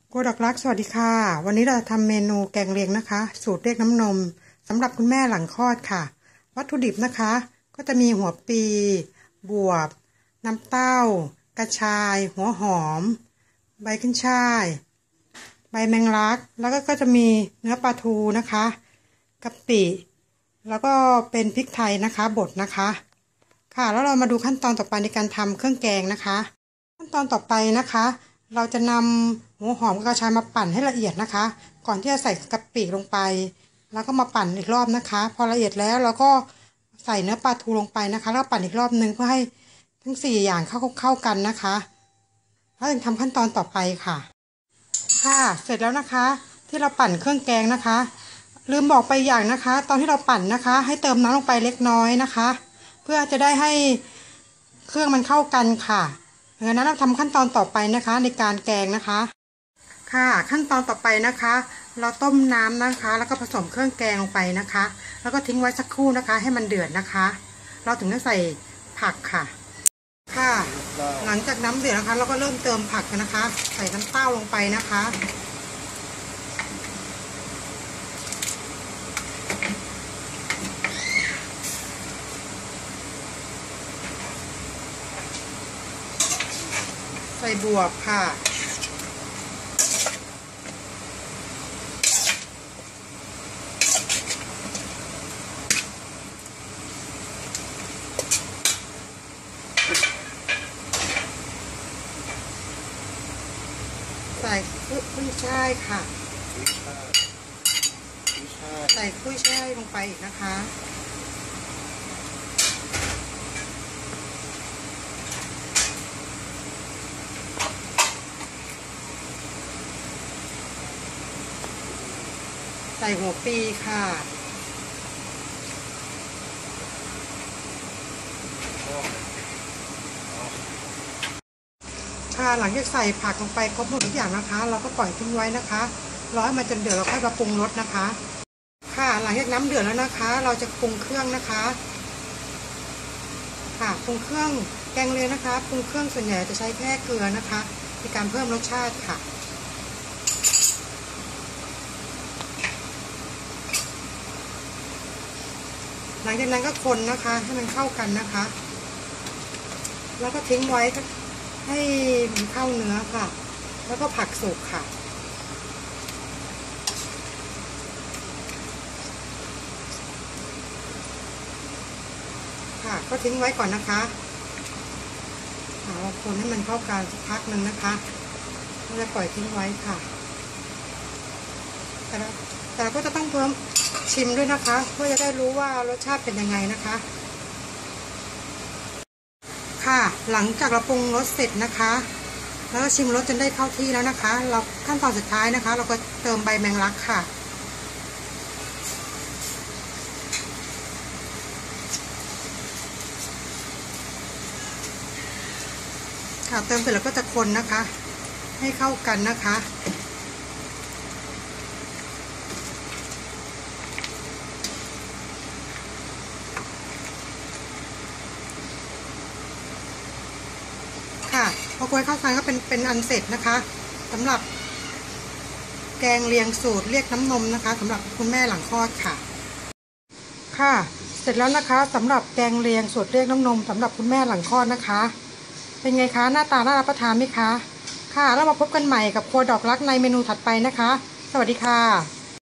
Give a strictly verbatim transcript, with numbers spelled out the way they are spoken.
โกดอกรักสวัสดีค่ะวันนี้เราจะทำเมนูแกงเลียงนะคะสูตรเรียกน้ำนมสำหรับคุณแม่หลังคลอดค่ะวัตถุดิบนะคะก็จะมีหัวปีบวบน้ำเต้ากระชายหัวหอมใบขึ้นช่ายใบแมงลักแล้วก็ก็จะมีเนื้อปลาทูนะคะกะปิแล้วก็เป็นพริกไทยนะคะบดนะคะค่ะแล้วเรามาดูขั้นตอนต่อไปในการทำเครื่องแกงนะคะขั้นตอนต่อไปนะคะเราจะนำหัวหอมกับกระชายมาปั่นให้ละเอียดนะคะก่อนที่จะใส่กะปิลงไปแล้วก็มาปั่นอีกรอบนะคะพอละเอียดแล้วเราก็ใส่เนื้อปลาทูลงไปนะคะแล้วปั่นอีกรอบนึงเพื่อให้ทั้งสี่อย่างเข้าเข้ากันนะคะแล้วถึงทำขั้นตอนต่อไปค่ะค่ะเสร็จแล้วนะคะที่เราปั่นเครื่องแกงนะคะลืมบอกไปอย่างนะคะตอนที่เราปั่นนะคะให้เติมน้ำลงไปเล็กน้อยนะคะเพื่อจะได้ให้เครื่องมันเข้ากันค่ะดังนั้นเราทำขั้นตอนต่อไปนะคะในการแกงนะคะค่ะขั้นตอนต่อไปนะคะเราต้มน้ำนะคะแล้วก็ผสมเครื่องแกงลงไปนะคะแล้วก็ทิ้งไว้สักครู่นะคะให้มันเดือดนะคะเราถึงจะใส่ผักค่ะค่ะหลังจากน้ำเดือดนะคะเราก็เริ่มเติมผักกันนะคะใส่น้ำเต้าลงไปนะคะใส่บวบค่ะใส่กุ้ยช่ายค่ะใส่กุ้ยช่ายลงไปอีกนะคะใส่หัวปีค่ะค่ะหลังจากใส่ผักลงไปครบหมดทุกอย่างนะคะเราก็ปล่อยทิ้งไว้นะคะรอให้มันจนเดือดเราค่อยมาปรุงรสนะคะค่ะหลังจากน้ำเดือดแล้วนะคะเราจะปรุงเครื่องนะคะค่ะปรุงเครื่องแกงเลยนะคะปรุงเครื่องส่วนใหญ่จะใช้แค่เกลือนะคะในการเพิ่มรสชาติค่ะหลังจากนั้นก็คนนะคะให้มันเข้ากันนะคะแล้วก็ทิ้งไว้ให้มันเข้าเนื้อค่ะแล้วก็ผักสุกค่ะค่ะก็ทิ้งไว้ก่อนนะคะเราคนให้มันเข้ากันสักพักหนึ่งนะคะเราจะปล่อยทิ้งไว้ค่ะแต่เราแต่เราก็จะต้องเพิ่มชิมด้วยนะคะเพื่อจะได้รู้ว่ารสชาติเป็นยังไงนะคะค่ะหลังจากเราปรุงรสเสร็จนะคะแล้วชิมรสจนได้เข้าที่แล้วนะคะเราขั้นตอนสุดท้ายนะคะเราก็เติมใบแมงลักค่ะค่ะเติมเสร็จแล้วก็จะคนนะคะให้เข้ากันนะคะค่ะพอคนเข้ากันก็เป็นเป็นอันเสร็จนะคะสำหรับแกงเลียงสูตรเรียกน้ำนมนะคะสำหรับคุณแม่หลังคลอดค่ะค่ะเสร็จแล้วนะคะสำหรับแกงเลียงสูตรเรียกน้ำนมสำหรับคุณแม่หลังคลอดนะคะเป็นไงคะหน้าตาน่ารับประทานไหมคะค่ะแล้วมาพบกันใหม่กับครัวดอกรักในเมนูถัดไปนะคะสวัสดีค่ะ